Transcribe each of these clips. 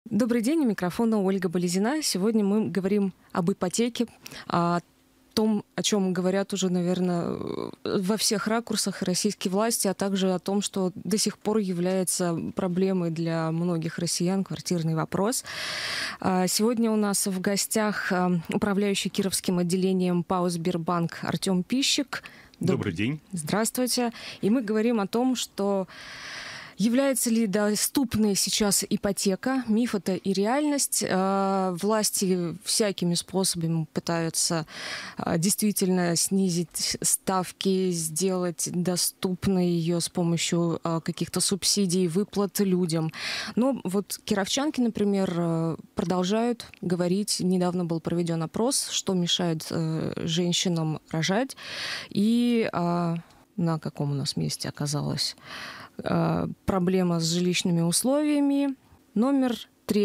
Добрый день, у микрофона Ольга Болезина. Сегодня мы говорим об ипотеке, о том, о чем говорят уже, наверное, во всех ракурсах российские власти, а также о том, что до сих пор является проблемой для многих россиян квартирный вопрос. Сегодня у нас в гостях управляющий Кировским отделением ПАО «Сбербанк» Артем Пищик. Добрый день. Здравствуйте. И мы говорим о том, что является ли доступной сейчас ипотека, миф это и реальность. Власти всякими способами пытаются действительно снизить ставки, сделать доступной ее с помощью каких-то субсидий, выплат людям. Но вот кировчанки, например, продолжают говорить, недавно был проведен опрос, что мешает женщинам рожать, и на каком у нас месте оказалось проблема с жилищными условиями. Номер 3,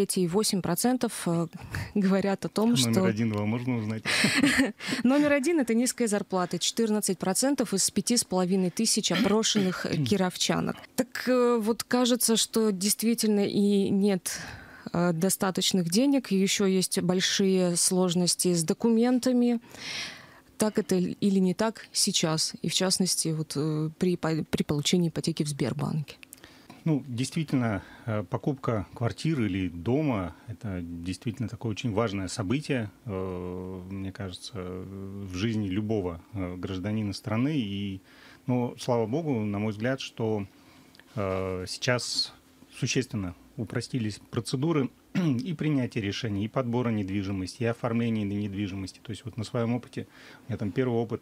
8% говорят о том, что... Номер 1 его можно узнать? Номер 1 — это низкая зарплата. 14% из 5500 опрошенных кировчанок. Так вот кажется, что действительно и нет достаточных денег, и еще есть большие сложности с документами. Так это или не так сейчас, и в частности вот, при получении ипотеки в Сбербанке? Ну, действительно, покупка квартиры или дома – это действительно такое очень важное событие, мне кажется, в жизни любого гражданина страны. Но, слава богу, на мой взгляд, что сейчас существенно упростились процедуры и принятия решений, и подбора недвижимости, и оформления недвижимости. То есть вот на своем опыте, у меня там первый опыт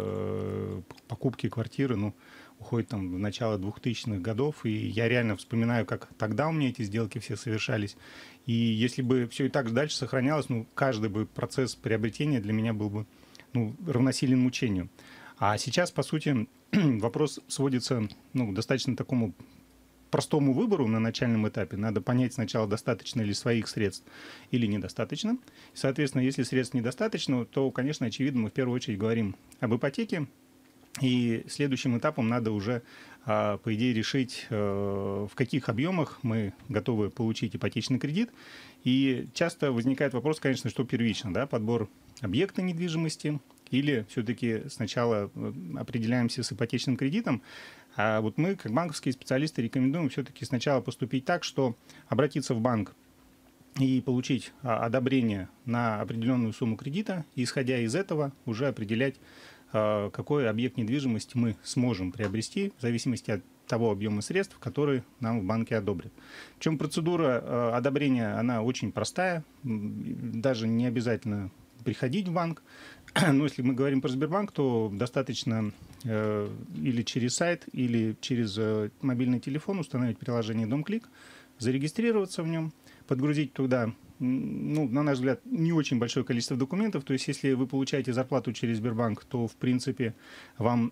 покупки квартиры, уходит там в начало 2000-х годов, и я реально вспоминаю, как тогда у меня эти сделки все совершались. И если бы все и так дальше сохранялось, каждый бы процесс приобретения для меня был бы равносилен мучению. А сейчас, по сути, вопрос сводится к достаточно такому простому выбору на начальном этапе. Надо понять сначала, достаточно ли своих средств или недостаточно. И, соответственно, если средств недостаточно, то, конечно, очевидно, мы в первую очередь говорим об ипотеке. И следующим этапом надо уже, по идее, решить, в каких объемах мы готовы получить ипотечный кредит. И часто возникает вопрос, конечно, что первично, да, подбор объекта недвижимости или все-таки сначала определяемся с ипотечным кредитом. А вот мы, как банковские специалисты, рекомендуем все-таки сначала поступить так, что обратиться в банк и получить одобрение на определенную сумму кредита, и, исходя из этого, уже определять, какой объект недвижимости мы сможем приобрести в зависимости от того объема средств, которые нам в банке одобрят. Причем процедура одобрения, она очень простая, даже не обязательно приходить в банк. Но если мы говорим про Сбербанк, то достаточно или через сайт, или через мобильный телефон установить приложение «Дом-клик», зарегистрироваться в нем, подгрузить туда, на наш взгляд, не очень большое количество документов. То есть если вы получаете зарплату через Сбербанк, то, в принципе, вам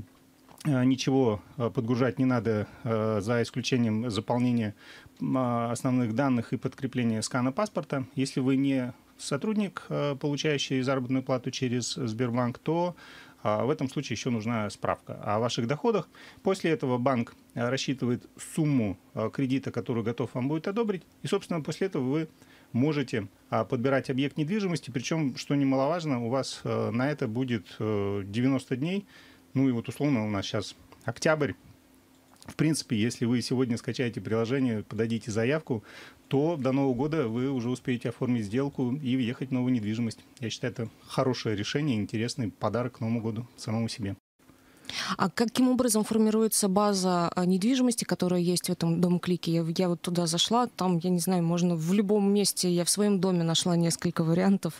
ничего подгружать не надо, за исключением заполнения основных данных и подкрепления скана паспорта. Если вы не сотрудник, получающий заработную плату через Сбербанк, то в этом случае еще нужна справка о ваших доходах. После этого банк рассчитывает сумму кредита, которую готов вам будет одобрить. И, собственно, после этого вы можете подбирать объект недвижимости. Причем, что немаловажно, у вас на это будет 90 дней. И вот условно у нас сейчас октябрь. В принципе, если вы сегодня скачаете приложение, подадите заявку, то до Нового года вы уже успеете оформить сделку и въехать в новую недвижимость. Я считаю, это хорошее решение, интересный подарок к Новому году самому себе. А каким образом формируется база недвижимости, которая есть в этом Дом-клике? Я вот туда зашла, там, я не знаю, можно в любом месте, я в своем доме нашла несколько вариантов.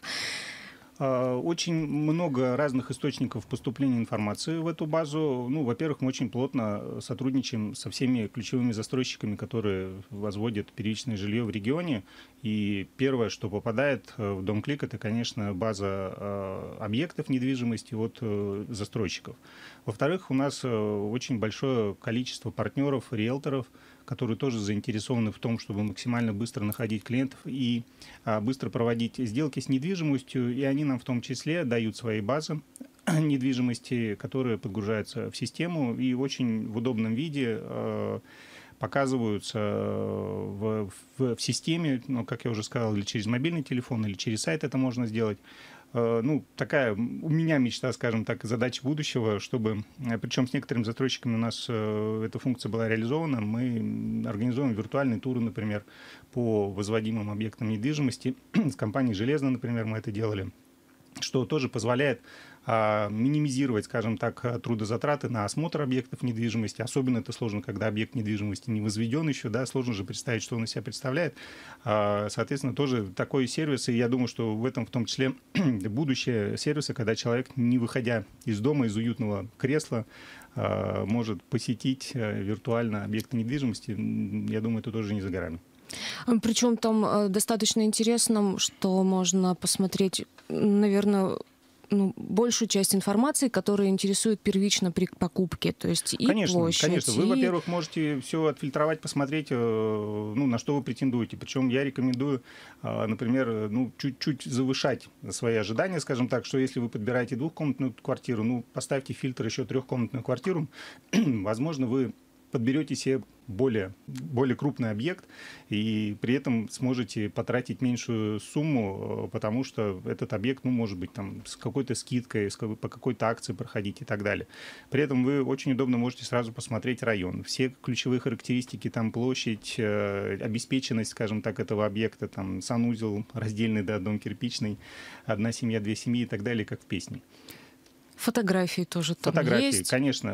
Очень много разных источников поступления информации в эту базу. Во-первых, мы очень плотно сотрудничаем со всеми ключевыми застройщиками, которые возводят первичное жилье в регионе. И первое, что попадает в Дом-клик, это, конечно, база объектов недвижимости от застройщиков. Во-вторых, у нас очень большое количество партнеров, риэлторов, которые тоже заинтересованы в том, чтобы максимально быстро находить клиентов и быстро проводить сделки с недвижимостью. И они нам в том числе дают свои базы недвижимости, которые подгружаются в систему и очень в удобном виде показываются в системе, ну, как я уже сказал, или через мобильный телефон, или через сайт это можно сделать. Ну, такая у меня мечта, скажем так, задача будущего, чтобы, причем с некоторыми застройщиками у нас эта функция была реализована, мы организуем виртуальные туры, например, по возводимым объектам недвижимости. С компанией «Железно», например, мы это делали, что тоже позволяет минимизировать, скажем так, трудозатраты на осмотр объектов недвижимости. Особенно это сложно, когда объект недвижимости не возведен еще, да, сложно же представить, что он из себя представляет. Соответственно, тоже такой сервис, и я думаю, что в этом в том числе будущее сервиса, когда человек, не выходя из дома, из уютного кресла, может посетить виртуально объекты недвижимости. Я думаю, это тоже не за горами. Причем там достаточно интересно, что можно посмотреть, наверное, большую часть информации, которая интересует первично при покупке, то есть и площадь. Конечно. Вы, во-первых, можете все отфильтровать, посмотреть, на что вы претендуете. Причем я рекомендую, например, чуть-чуть завышать свои ожидания, скажем так, что если вы подбираете двухкомнатную квартиру, поставьте фильтр еще трехкомнатную квартиру, возможно, вы подберете себе более крупный объект и при этом сможете потратить меньшую сумму, потому что этот объект, может быть, там, с какой-то скидкой, по какой-то акции проходить и так далее. При этом вы очень удобно можете сразу посмотреть район. Все ключевые характеристики, там площадь, обеспеченность, скажем так, этого объекта, там санузел раздельный, да, дом кирпичный, одна семья, две семьи и так далее, как в песне. Фотографии тоже там Фотографии, есть. конечно,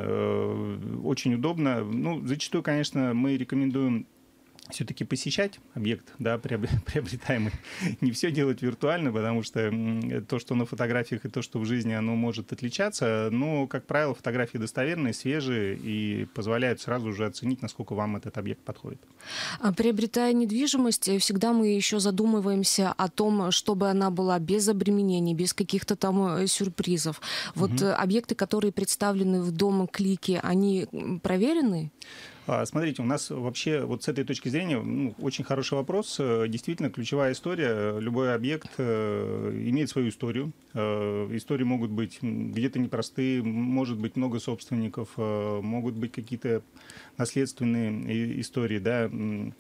очень удобно. Зачастую, конечно, мы рекомендуем все-таки посещать объект, да, приобретаемый. Не все делать виртуально, потому что то, что на фотографиях, и то, что в жизни, оно может отличаться. Но, как правило, фотографии достоверные, свежие и позволяют сразу же оценить, насколько вам этот объект подходит. Приобретая недвижимость, всегда мы еще задумываемся о том, чтобы она была без обременений, без каких-то там сюрпризов. Вот объекты, которые представлены в Дом-клике, они проверены? Смотрите, у нас вообще вот с этой точки зрения очень хороший вопрос. Действительно, ключевая история. Любой объект имеет свою историю. Истории могут быть где-то непростые, может быть много собственников, могут быть какие-то наследственные истории, да.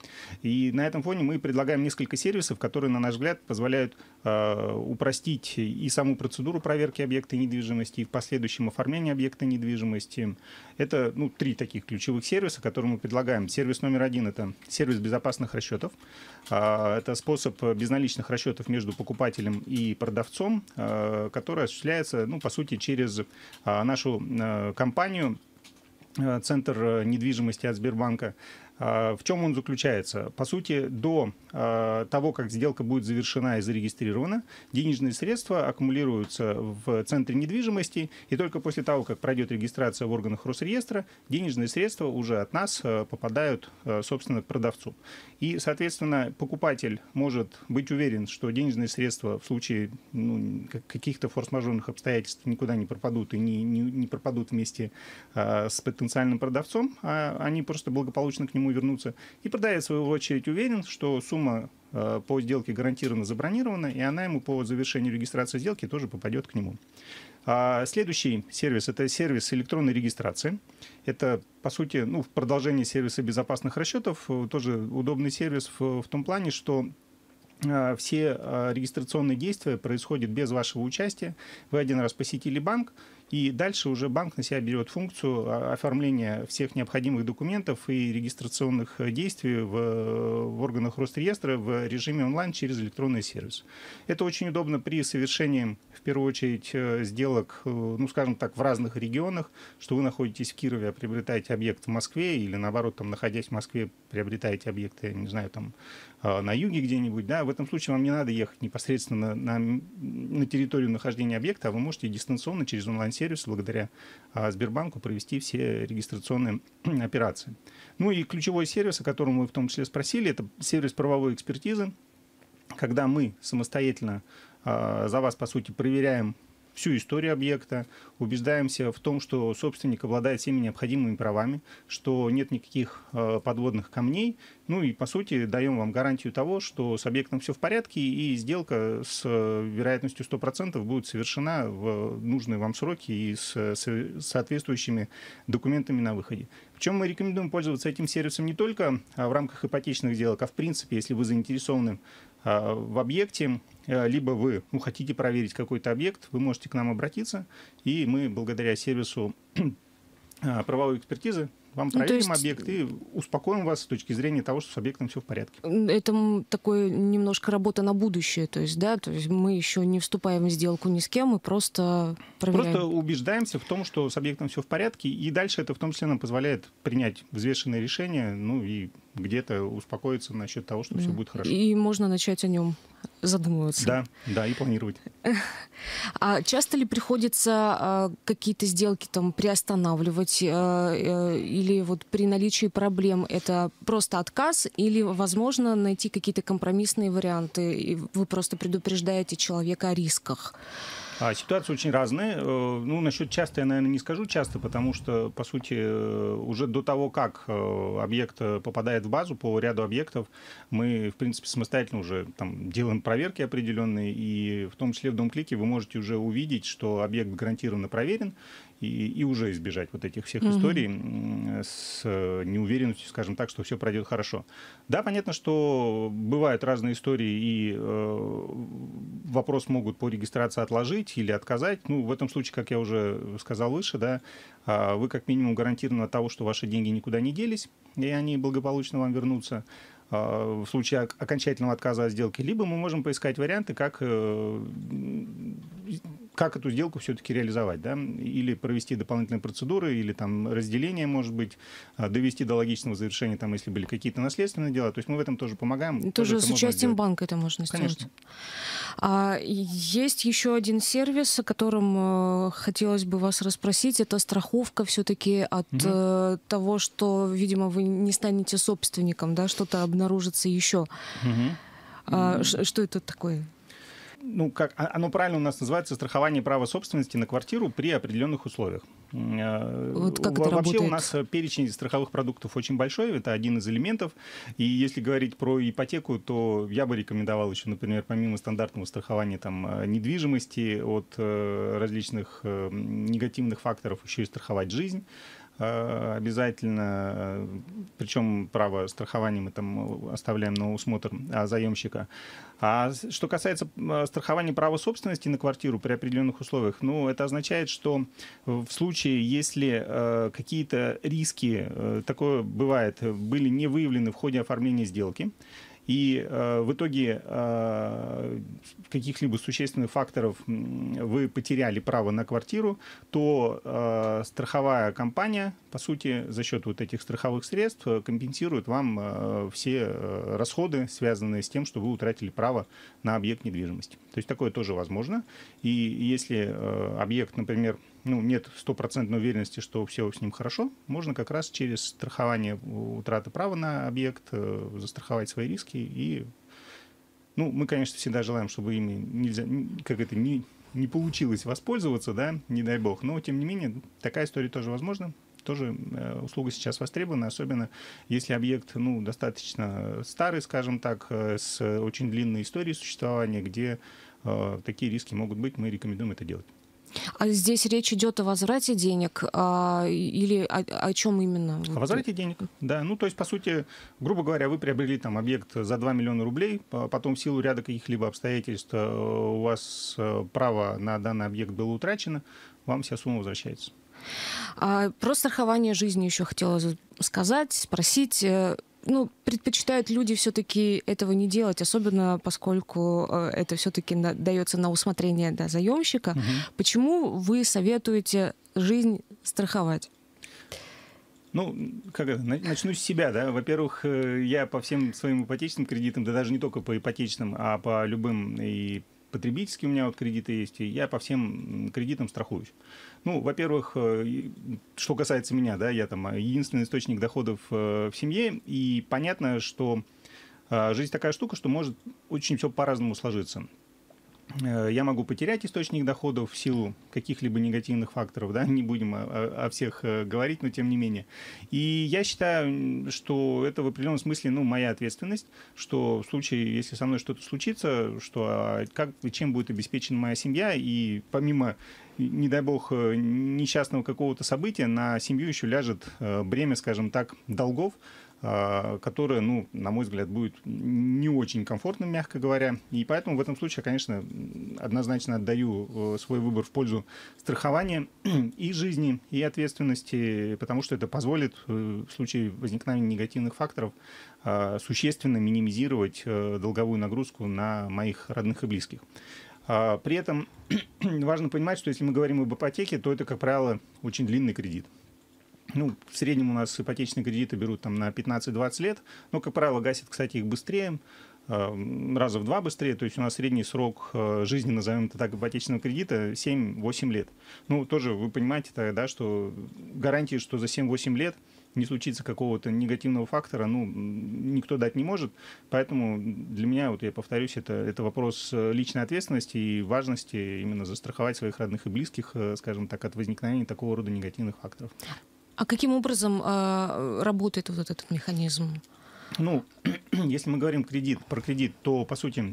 И на этом фоне мы предлагаем несколько сервисов, которые, на наш взгляд, позволяют упростить и саму процедуру проверки объекта недвижимости, и в последующем оформлении объекта недвижимости. Это 3 таких ключевых сервиса, которые мы предлагаем. Сервис номер 1 – это сервис безопасных расчетов. Это способ безналичных расчетов между покупателем и продавцом, который осуществляется, по сути, через нашу компанию «Центр недвижимости» от Сбербанка. В чем он заключается? По сути, до того, как сделка будет завершена и зарегистрирована, денежные средства аккумулируются в Центре недвижимости, и только после того, как пройдет регистрация в органах Росреестра, денежные средства уже от нас попадают, собственно, к продавцу. И, соответственно, покупатель может быть уверен, что денежные средства в случае каких-то форс-мажорных обстоятельств никуда не пропадут и не пропадут вместе с потенциальным продавцом, а они просто благополучно к нему вернуться. И продавец, в свою очередь, уверен, что сумма по сделке гарантированно забронирована, и она ему по завершению регистрации сделки тоже попадет к нему. Следующий сервис – это сервис электронной регистрации. Это, по сути, в продолжении сервиса безопасных расчетов, тоже удобный сервис в том плане, что все регистрационные действия происходят без вашего участия. Вы один раз посетили банк, и дальше уже банк на себя берет функцию оформления всех необходимых документов и регистрационных действий в органах Росреестра в режиме онлайн через электронный сервис. Это очень удобно при совершении, в первую очередь, сделок, скажем так, в разных регионах, что вы находитесь в Кирове, а приобретаете объект в Москве, или наоборот, там, находясь в Москве, приобретаете объекты, я не знаю, там, на юге где-нибудь. Да? В этом случае вам не надо ехать непосредственно на территорию нахождения объекта, а вы можете дистанционно через онлайн-сервис благодаря Сбербанку провести все регистрационные операции. И ключевой сервис, о котором вы в том числе спросили, это сервис правовой экспертизы, когда мы самостоятельно за вас, по сути, проверяем всю историю объекта, убеждаемся в том, что собственник обладает всеми необходимыми правами, что нет никаких подводных камней, ну и, по сути, даем вам гарантию того, что с объектом все в порядке, и сделка с вероятностью 100% будет совершена в нужные вам сроки и с соответствующими документами на выходе. Причем мы рекомендуем пользоваться этим сервисом не только в рамках ипотечных сделок, а в принципе, если вы заинтересованы в объекте, либо вы хотите проверить какой-то объект, вы можете к нам обратиться, и мы благодаря сервису правовой экспертизы вам проверим объект и успокоим вас с точки зрения того, что с объектом все в порядке. Это такое немножко работа на будущее, то есть мы еще не вступаем в сделку ни с кем, мы просто проверяем. Просто убеждаемся в том, что с объектом все в порядке, и дальше это в том числе нам позволяет принять взвешенное решение, ну и где-то успокоиться насчет того, что все будет хорошо. И можно начать о нем задумываться. Да, и планировать. А часто ли приходится какие-то сделки там приостанавливать, или вот при наличии проблем это просто отказ, или возможно найти какие-то компромиссные варианты, и вы просто предупреждаете человека о рисках? Ситуации очень разные. Ну, насчет часто я, наверное, не скажу часто, потому что, по сути, уже до того, как объект попадает в базу по ряду объектов, мы, в принципе, самостоятельно уже там делаем проверки определенные, и в том числе в Дом-клике вы можете уже увидеть, что объект гарантированно проверен, и уже избежать вот этих всех историй с неуверенностью, скажем так, что все пройдет хорошо. Да, понятно, что бывают разные истории, и вопрос могут по регистрации отложить или отказать. Ну, в этом случае, как я уже сказал выше, да, вы как минимум гарантированы от того, что ваши деньги никуда не делись, и они благополучно вам вернутся в случае окончательного отказа от сделки. Либо мы можем поискать варианты, как эту сделку все-таки реализовать, да, или провести дополнительные процедуры, или там разделение, может быть, довести до логичного завершения, там, если были какие-то наследственные дела. То есть мы в этом тоже помогаем. Тоже с участием банка это можно сделать. Конечно. Есть еще один сервис, о котором хотелось бы вас расспросить. Это страховка все-таки от того, что, видимо, вы не станете собственником, да, что-то обнаружится еще. Что это такое? Ну, как оно правильно у нас называется, страхование права собственности на квартиру при определенных условиях. Вот как это Вообще работает? У нас перечень страховых продуктов очень большой, это один из элементов. И если говорить про ипотеку, то я бы рекомендовал еще, например, помимо стандартного страхования там, недвижимости от различных негативных факторов, еще и страховать жизнь. Обязательно, причем право страхования мы там оставляем на усмотр заемщика. А что касается страхования права собственности на квартиру при определенных условиях, ну, это означает, что в случае, если какие-то риски, такое бывает, были не выявлены в ходе оформления сделки, и в итоге каких-либо существенных факторов вы потеряли право на квартиру, то страховая компания, по сути, за счет вот этих страховых средств компенсирует вам все расходы, связанные с тем, что вы утратили право на объект недвижимости. То есть такое тоже возможно. И если объект, например, нет стопроцентной уверенности, что все с ним хорошо, можно как раз через страхование утраты права на объект застраховать свои риски. И, мы, конечно, всегда желаем, чтобы ими не получилось воспользоваться, да, не дай бог. Но, тем не менее, такая история тоже возможна. Тоже услуга сейчас востребована, особенно если объект достаточно старый, скажем так, с очень длинной историей существования, где такие риски могут быть, мы рекомендуем это делать. А здесь речь идет о возврате денег или о чем именно? О возврате денег, да. То есть, по сути, грубо говоря, вы приобрели там объект за 2 миллиона рублей, потом в силу ряда каких-либо обстоятельств у вас право на данный объект было утрачено, вам вся сумма возвращается. Про страхование жизни еще хотела сказать, спросить. Предпочитают люди все-таки этого не делать, особенно поскольку это все-таки дается на усмотрение заемщика. Почему вы советуете жизнь страховать? Начну с себя, да. Во-первых, я по всем своим ипотечным кредитам, да даже не только по ипотечным, а по любым и потребительские у меня вот кредиты есть, и я по всем кредитам страхуюсь. Во-первых, что касается меня, да, я там единственный источник доходов в семье, и понятно, что жизнь такая штука, что может очень все по-разному сложиться. я могу потерять источник доходов в силу каких-либо негативных факторов, да, не будем о всех говорить, но тем не менее. И я считаю, что это в определенном смысле, моя ответственность, что в случае, если со мной что-то случится, что чем будет обеспечена моя семья, и помимо, не дай бог, несчастного какого-то события, на семью еще ляжет бремя, скажем так, долгов, которое, на мой взгляд, будет не очень комфортным, мягко говоря. И поэтому в этом случае, конечно, однозначно отдаю свой выбор в пользу страхования и жизни, и ответственности, потому что это позволит в случае возникновения негативных факторов существенно минимизировать долговую нагрузку на моих родных и близких. При этом важно понимать, что если мы говорим об ипотеке, то это, как правило, очень длинный кредит. В среднем у нас ипотечные кредиты берут там на 15-20 лет, но, как правило, гасят, кстати, их быстрее, раза в 2 быстрее, то есть у нас средний срок жизни, назовем это так, ипотечного кредита 7-8 лет. Тоже вы понимаете тогда, что гарантии, что за 7-8 лет не случится какого-то негативного фактора, никто дать не может. Поэтому для меня, я повторюсь, это вопрос личной ответственности и важности именно застраховать своих родных и близких, скажем так, от возникновения такого рода негативных факторов. А каким образом работает вот этот механизм? Если мы говорим про кредит, то, по сути,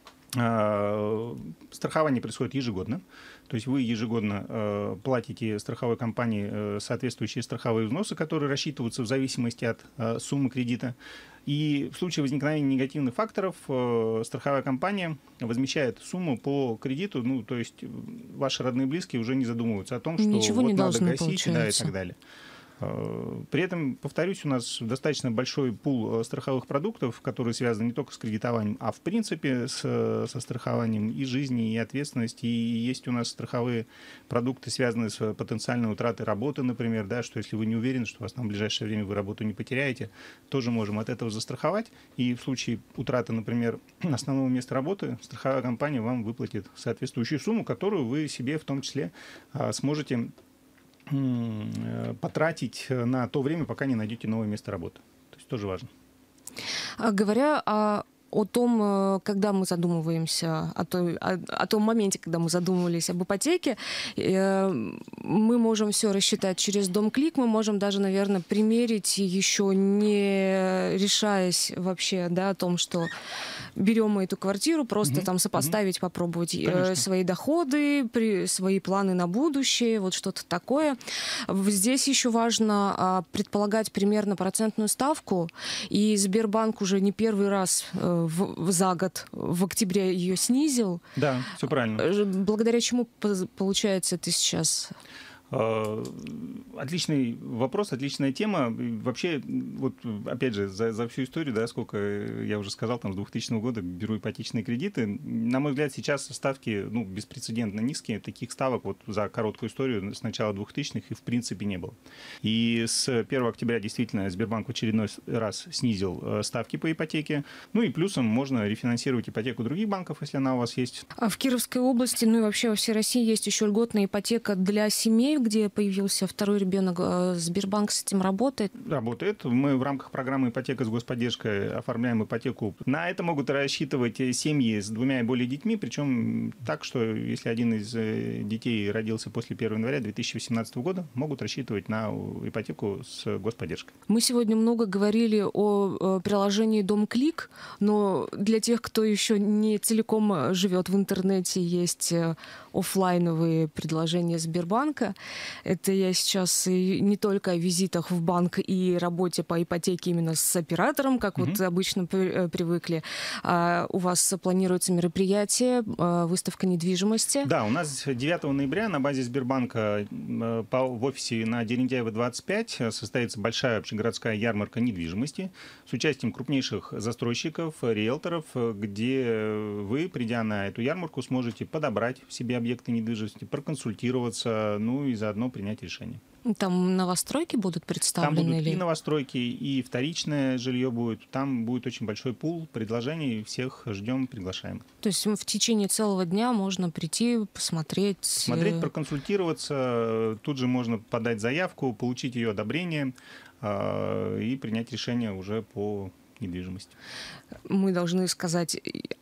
страхование происходит ежегодно. То есть вы ежегодно платите страховой компании соответствующие страховые взносы, которые рассчитываются в зависимости от суммы кредита. И в случае возникновения негативных факторов страховая компания возмещает сумму по кредиту. То есть ваши родные и близкие уже не задумываются о том, что ничего не надо должны, гасить, и так далее. При этом, повторюсь, у нас достаточно большой пул страховых продуктов, которые связаны не только с кредитованием, а в принципе со страхованием и жизни, и ответственности. И есть у нас страховые продукты, связанные с потенциальной утратой работы, например, да, что если вы не уверены, что у вас в ближайшее время вы работу не потеряете, тоже можем от этого застраховать. И в случае утраты, например, основного места работы, страховая компания вам выплатит соответствующую сумму, которую вы себе в том числе сможете потратить на то время, пока не найдете новое место работы. То есть тоже важно. Говоря о том, когда мы задумываемся, о том моменте, когда мы задумывались об ипотеке, мы можем все рассчитать через Дом.Клик, мы можем даже, наверное, примерить, еще не решаясь вообще, о том, что берем мы эту квартиру, просто там сопоставить, попробовать свои доходы, свои планы на будущее, вот что-то такое. Здесь еще важно предполагать примерно процентную ставку, и Сбербанк уже не первый раз за год в октябре ее снизил. Да, все правильно. Благодаря чему получается это сейчас? Отличный вопрос, отличная тема. Вообще, опять же, за всю историю, сколько я уже сказал, с 2000 года беру ипотечные кредиты. На мой взгляд, сейчас ставки беспрецедентно низкие. Таких ставок за короткую историю с начала 2000-х и в принципе не было. И с 1 октября действительно Сбербанк в очередной раз снизил ставки по ипотеке. И плюсом можно рефинансировать ипотеку других банков, если она у вас есть. А в Кировской области, и вообще во всей России есть еще льготная ипотека для семей, где появился второй ребенок. Сбербанк с этим работает? Работает. Мы в рамках программы «Ипотека с господдержкой» оформляем ипотеку. На это могут рассчитывать семьи с 2 и более детьми, причем так, что если один из детей родился после 1 января 2018 года, могут рассчитывать на ипотеку с господдержкой. Мы сегодня много говорили о приложении Дом.Клик, но для тех, кто еще не целиком живет в интернете, есть офлайновые предложения Сбербанка. Это я сейчас и не только о визитах в банк и работе по ипотеке именно с оператором, как обычно привыкли. У вас планируется мероприятие, выставка недвижимости? Да, у нас 9 ноября на базе Сбербанка в офисе на Дерендяева 25 состоится большая общегородская ярмарка недвижимости с участием крупнейших застройщиков, риэлторов, где вы, придя на эту ярмарку, сможете подобрать себе объекты недвижимости, проконсультироваться, и заодно принять решение. Там новостройки будут представлены? Там будут и новостройки, и вторичное жилье будет. Там будет очень большой пул предложений. Всех ждем, приглашаем. То есть в течение целого дня можно прийти, посмотреть? Смотреть, проконсультироваться. Тут же можно подать заявку, получить ее одобрение и принять решение уже по недвижимости. Мы должны сказать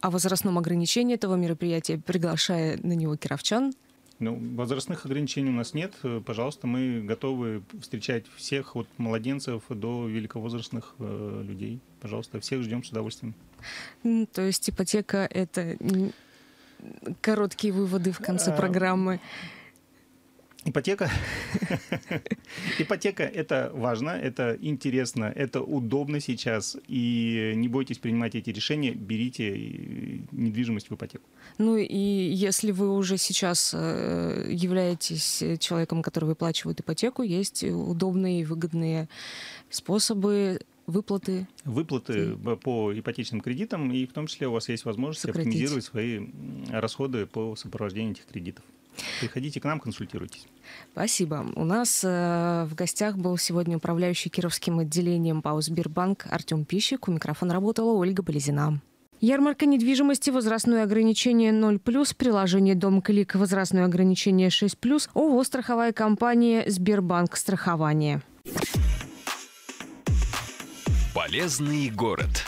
о возрастном ограничении этого мероприятия, приглашая на него кировчан. Ну, возрастных ограничений у нас нет. Пожалуйста, мы готовы встречать всех, от младенцев до великовозрастных людей. Пожалуйста, всех ждем с удовольствием. То есть ипотека — это короткие выводы в конце программы. Ипотека – это важно, это интересно, это удобно сейчас. И не бойтесь принимать эти решения, берите недвижимость в ипотеку. Ну и если вы уже сейчас являетесь человеком, который выплачивает ипотеку, есть удобные и выгодные способы выплаты. Выплаты по ипотечным кредитам, и в том числе у вас есть возможность оптимизировать свои расходы по сопровождению этих кредитов. Приходите к нам, консультируйтесь. Спасибо. У нас в гостях был сегодня управляющий Кировским отделением ПАО «Сбербанк» Артем Пищик. У микрофона работала Ольга Болезина. Ярмарка недвижимости, возрастное ограничение 0+, приложение «Дом-клик», возрастное ограничение 6+, ООО «Страховая компания Сбербанк страхование». Полезный город.